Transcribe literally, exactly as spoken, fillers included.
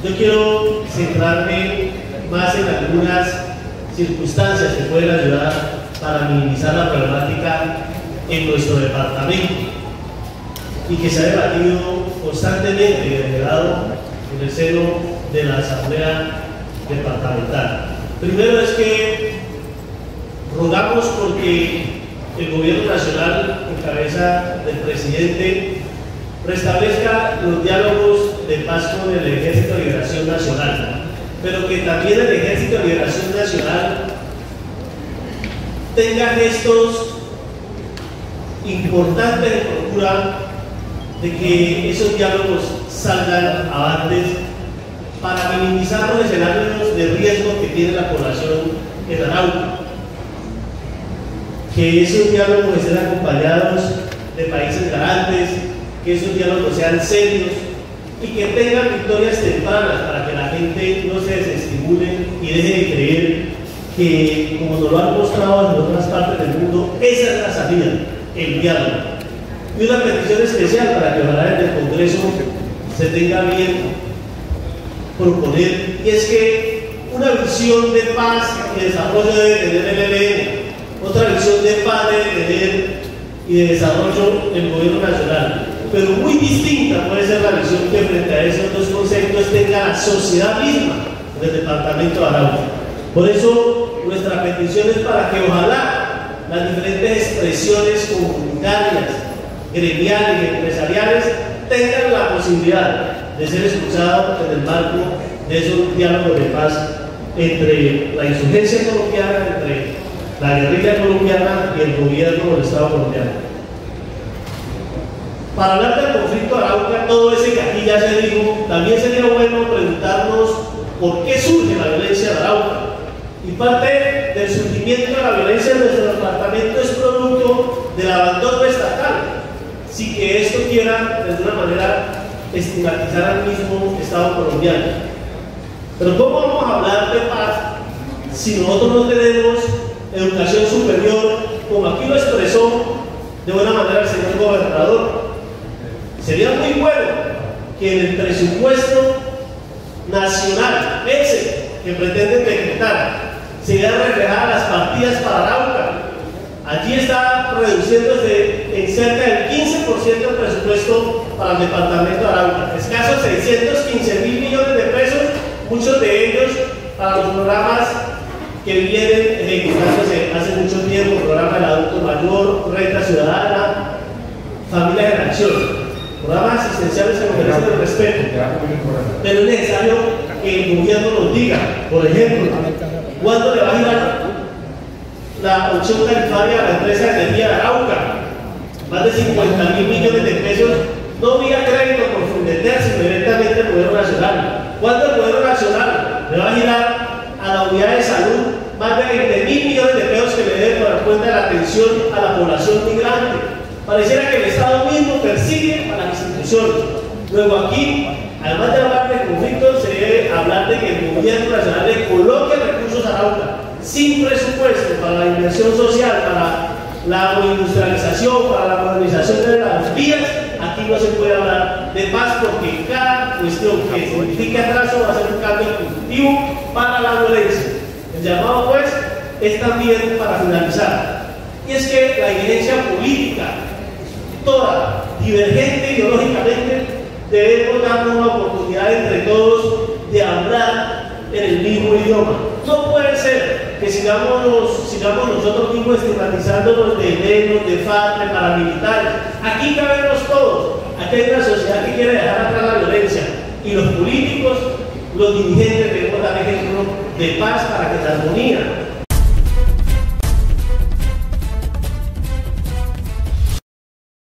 Yo quiero centrarme más en algunas circunstancias que pueden ayudar para minimizar la problemática en nuestro departamento y que se ha debatido constantemente y debatido en el seno de la Asamblea Departamental. Primero es que rogamos porque el Gobierno Nacional, en cabeza del presidente, restablezca los diálogos de paz con el Ejército de Liberación Nacional, pero que también el Ejército de Liberación Nacional tenga gestos importantes de procura de que esos diálogos salgan avantes para minimizar los escenarios de riesgo que tiene la población en Arauca. Que esos diálogos estén acompañados de países garantes, que esos diálogos sean serios y que tengan victorias tempranas para que la gente no se desestimule y deje de creer que, como nos lo han mostrado en otras partes del mundo, esa es la salida, el diálogo. Y una petición especial para que ojalá desde el Congreso se tenga bien proponer, y es que una visión de paz y desarrollo debe tener el E L N, otra visión de paz debe tener y de desarrollo el Gobierno Nacional, pero muy distinta puede ser la visión que frente a esos dos conceptos tenga la sociedad misma del departamento de Arauca. Por eso nuestra petición es para que ojalá las diferentes expresiones comunitarias, gremiales y empresariales tengan la posibilidad de ser escuchados en el marco de esos diálogos de paz entre la insurgencia colombiana, entre la guerrilla colombiana y el gobierno del Estado colombiano. Para hablar del conflicto de Arauca, todo ese que aquí ya se dijo, también sería bueno preguntarnos por qué surge la violencia de Arauca. Y parte del surgimiento de la violencia en nuestro departamento es producto del abandono estatal, sin que esto quiera, de alguna manera, estigmatizar al mismo Estado colombiano. Pero ¿cómo vamos a hablar de paz si nosotros no tenemos educación superior, como aquí lo expresó de buena manera el señor gobernador? Sería muy bueno que en el presupuesto nacional, ese que pretenden decretar, se vean reflejadas las partidas para Arauca. Allí está reduciéndose en cerca del quince por ciento el presupuesto para el departamento de Arauca, escasos seiscientos quince mil millones de pesos, muchos de ellos para los programas que vienen ejecutándose hace mucho tiempo: programa del adulto mayor, renta ciudadana, familias en acción, programas asistenciales que merecen el respeto. Pero es necesario que el gobierno nos diga, por ejemplo, cuándo le va a girar la opción tarifaria a la empresa de energía de Arauca, más de cincuenta mil millones de pesos, no vía crédito por Fundender, sino directamente al Gobierno Nacional. ¿Cuándo el Gobierno Nacional le va a girar a la unidad de salud más de veinte mil millones de pesos que le debe por cuenta de la atención a la población migrante? Pareciera que el Estado mismo persigue a las instituciones. Luego aquí, además de hablar de conflictos, se debe hablar de que el Gobierno Nacional le coloque recursos a Arauca, sin presupuesto para la inversión social, para la industrialización, para la modernización de las vías. Aquí no se puede hablar de paz, porque cada cuestión que signifique atraso va a ser un cambio positivo para la violencia. El llamado, pues, es también para finalizar, y es que la dirigencia política, toda divergente ideológicamente, debemos darnos una oportunidad entre todos de hablar en el mismo idioma. No puede ser que sigamos, sigamos nosotros mismos estigmatizándonos de menos, de FARC, de paramilitares. Aquí cabemos todos. Aquí hay una sociedad que quiere dejar atrás la violencia, y los políticos, los dirigentes, debemos dar ejemplo de paz para que la armonía